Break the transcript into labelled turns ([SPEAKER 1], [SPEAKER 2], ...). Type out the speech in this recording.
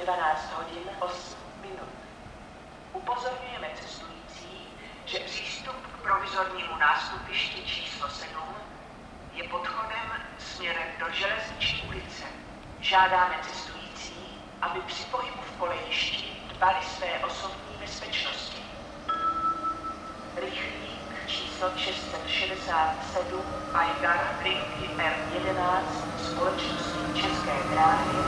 [SPEAKER 1] 12 hodin 8 minut. Upozorňujeme cestující, že přístup k provizornímu nástupišti číslo 7 je podchodem směrem do Železniční ulice. Žádáme cestující, aby při pohybu v kolejišti dbali své osobní bezpečnosti. Rychlík číslo 667 Aigar linky R11 společnosti České dráhy